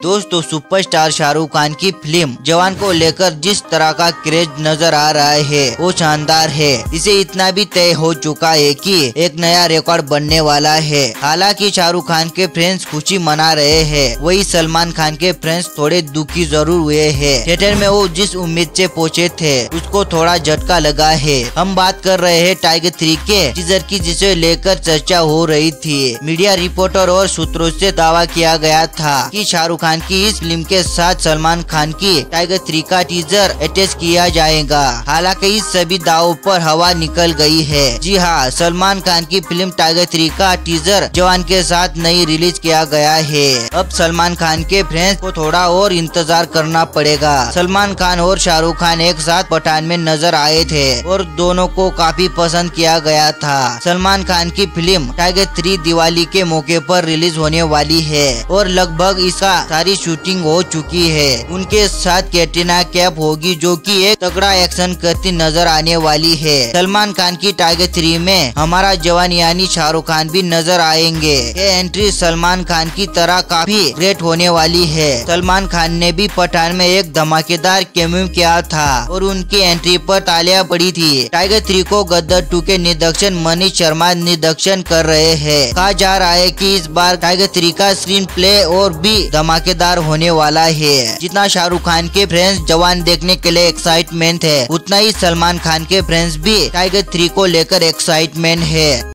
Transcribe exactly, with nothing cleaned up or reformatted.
दोस्तों सुपरस्टार शाहरुख खान की फिल्म जवान को लेकर जिस तरह का क्रेज नजर आ रहा है वो शानदार है। इसे इतना भी तय हो चुका है कि एक नया रिकॉर्ड बनने वाला है। हालांकि शाहरुख खान के फैंस खुशी मना रहे हैं, वही सलमान खान के फैंस थोड़े दुखी जरूर हुए हैं। थिएटर में वो जिस उम्मीद से पहुंचे थे उसको थोड़ा झटका लगा है। हम बात कर रहे हैं टाइगर थ्री के टीजर की, जिसे लेकर चर्चा हो रही थी। मीडिया रिपोर्टर और सूत्रों से दावा किया गया था कि शाहरुख खान की इस फिल्म के साथ सलमान खान की टाइगर थ्री का टीजर अटैच किया जाएगा। हालांकि इस सभी दावों पर हवा निकल गई है। जी हाँ, सलमान खान की फिल्म टाइगर थ्री का टीजर जवान के साथ नहीं रिलीज किया गया है। अब सलमान खान के फैंस को थोड़ा और इंतजार करना पड़ेगा। सलमान खान और शाहरुख खान एक साथ पठान में नजर आए थे और दोनों को काफी पसंद किया गया था। सलमान खान की फिल्म टाइगर थ्री दिवाली के मौके पर रिलीज होने वाली है और लगभग इसका सारी शूटिंग हो चुकी है। उनके साथ कैटरीना कैफ होगी, जो कि एक तगड़ा एक्शन करती नजर आने वाली है। सलमान खान की टाइगर थ्री में हमारा जवान यानी शाहरुख खान भी नजर आएंगे। ये एंट्री सलमान खान की तरह काफी ग्रेट होने वाली है। सलमान खान ने भी पठान में एक धमाकेदार कैमियो किया था और उनकी एंट्री पर तालियां पड़ी थी। टाइगर थ्री को गदर टू के निर्देशन मनीष शर्मा निर्देशन कर रहे हैं। कहा जा रहा है कि इस बार टाइगर थ्री का स्क्रीन प्ले और भी धमाकेदार होने वाला है। जितना शाहरुख खान के फ्रेंड्स जवान देखने के लिए एक्साइटमेंट है, उतना ही सलमान खान के फ्रेंड्स भी टाइगर थ्री को लेकर एक्साइटमेंट है।